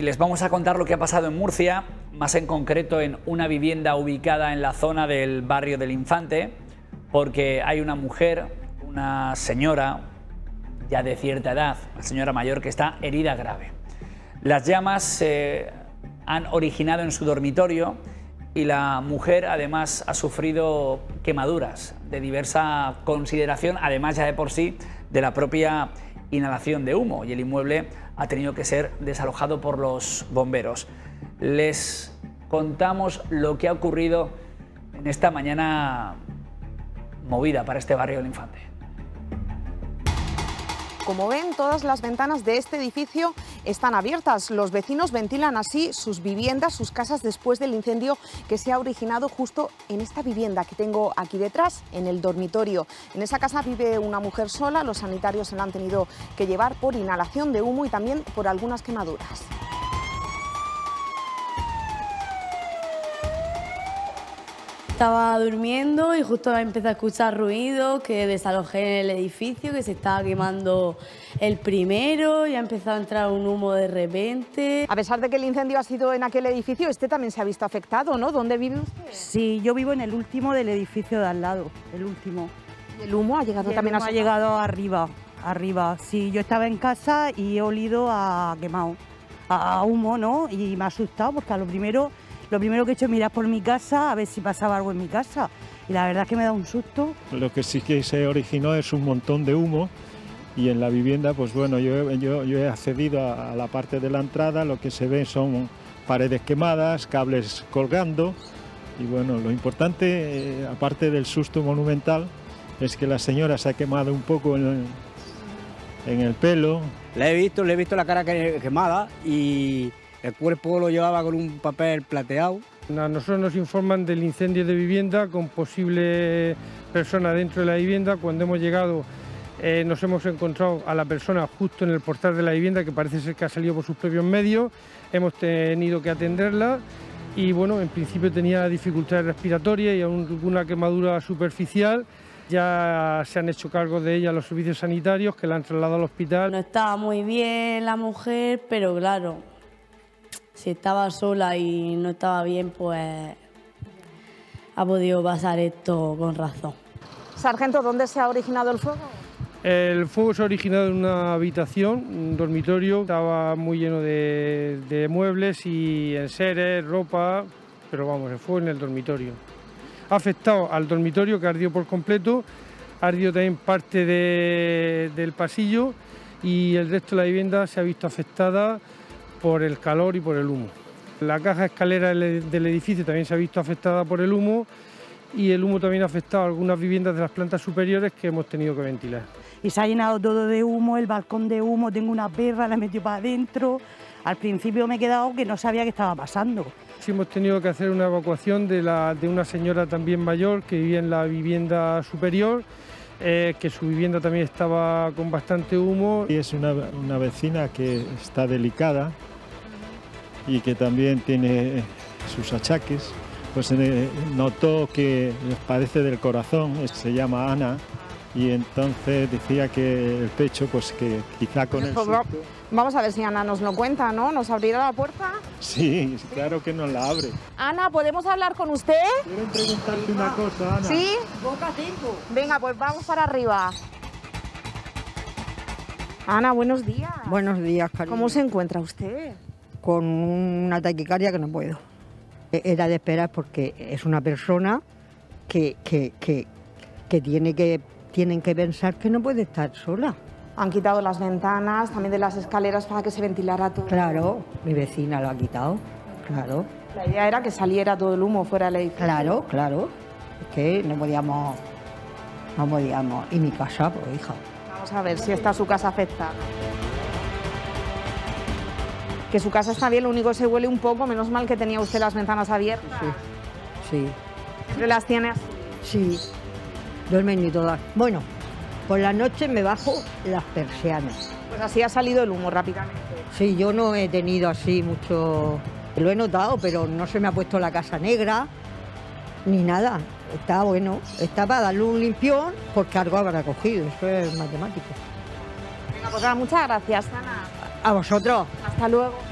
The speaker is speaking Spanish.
Y les vamos a contar lo que ha pasado en Murcia, más en concreto en una vivienda ubicada en la zona del barrio del Infante, porque hay una mujer, una señora ya de cierta edad, una señora mayor que está herida grave. Las llamas se han originado en su dormitorio y la mujer además ha sufrido quemaduras de diversa consideración, además ya de por sí de la propia inhalación de humo, y el inmueble ha tenido que ser desalojado por los bomberos. Les contamos lo que ha ocurrido en esta mañana movida para este barrio del Infante. Como ven, todas las ventanas de este edificio están abiertas. Los vecinos ventilan así sus viviendas, sus casas, después del incendio que se ha originado justo en esta vivienda que tengo aquí detrás, en el dormitorio. En esa casa vive una mujer sola, los sanitarios se la han tenido que llevar por inhalación de humo y también por algunas quemaduras. Estaba durmiendo y justo empecé a escuchar ruido, que desalojé en el edificio, que se estaba quemando el primero, y ha empezado a entrar un humo de repente. A pesar de que el incendio ha sido en aquel edificio, este también se ha visto afectado, ¿no? ¿Dónde vive usted? Sí, yo vivo en el último del edificio de al lado, el último. ¿Y el humo ha llegado también a su casa? Ha llegado arriba. Sí, yo estaba en casa y he olido a quemado, a humo, ¿no? Y me ha asustado porque lo primero que he hecho es mirar por mi casa a ver si pasaba algo en mi casa, y la verdad es que me da un susto. Lo que sí que se originó es un montón de humo, y en la vivienda, pues bueno, yo he accedido a la parte de la entrada. Lo que se ve son paredes quemadas, cables colgando, y bueno, lo importante, aparte del susto monumental, es que la señora se ha quemado un poco en el pelo. Le he visto la cara quemada y el cuerpo lo llevaba con un papel plateado. A nosotros nos informan del incendio de vivienda con posible persona dentro de la vivienda. Cuando hemos llegado nos hemos encontrado a la persona justo en el portal de la vivienda, que parece ser que ha salido por sus propios medios. Hemos tenido que atenderla y bueno, en principio tenía dificultades respiratorias y alguna quemadura superficial. Ya se han hecho cargo de ella los servicios sanitarios, que la han trasladado al hospital. No estaba muy bien la mujer, pero claro, si estaba sola y no estaba bien, pues ha podido pasar esto con razón. Sargento, ¿dónde se ha originado el fuego? El fuego se ha originado en una habitación, un dormitorio. Estaba muy lleno de muebles y enseres, ropa, pero vamos, el fuego en el dormitorio. Ha afectado al dormitorio, que ardió por completo, ha ardido también parte del pasillo, y el resto de la vivienda se ha visto afectada por el calor y por el humo. La caja escalera del edificio también se ha visto afectada por el humo, y el humo también ha afectado a algunas viviendas de las plantas superiores que hemos tenido que ventilar. Y se ha llenado todo de humo, el balcón de humo, tengo una perra, la he metido para adentro. Al principio me he quedado que no sabía qué estaba pasando. Sí, hemos tenido que hacer una evacuación de una señora también mayor que vivía en la vivienda superior, que su vivienda también estaba con bastante humo. Y es una vecina que está delicada y que también tiene sus achaques. Pues notó que les padece del corazón, se llama Ana, y entonces decía que el pecho, pues que quizá con el susto... Vamos a ver si Ana nos lo cuenta, ¿no? ¿Nos abrirá la puerta? Sí, claro que nos la abre. Ana, ¿podemos hablar con usted? ¿Quieren preguntarte una cosa, Ana? ¿Sí? Venga, pues vamos para arriba. Ana, buenos días. Buenos días, cariño. ¿Cómo se encuentra usted? Con una taquicardia que no puedo. Era de esperar, porque es una persona que tienen que pensar que no puede estar sola. Han quitado las ventanas, también de las escaleras, para que se ventilara todo. Claro, mi vecina lo ha quitado, claro. La idea era que saliera todo el humo fuera del edificio. Claro. Es que no podíamos. Y mi casa, pues hija. Vamos a ver si está su casa afectada. Que su casa está bien, lo único que se huele un poco, menos mal que tenía usted las ventanas abiertas. Sí. ¿Siempre las tiene así? Sí, duermen y todas. Bueno, por la noche me bajo las persianas. Pues así ha salido el humo rápidamente. Sí, yo no he tenido así mucho... Lo he notado, pero no se me ha puesto la casa negra ni nada. Está bueno, está para darle un limpión porque algo habrá cogido, eso es matemático. Venga, pues nada, muchas gracias, Ana. A vosotros. Hasta luego.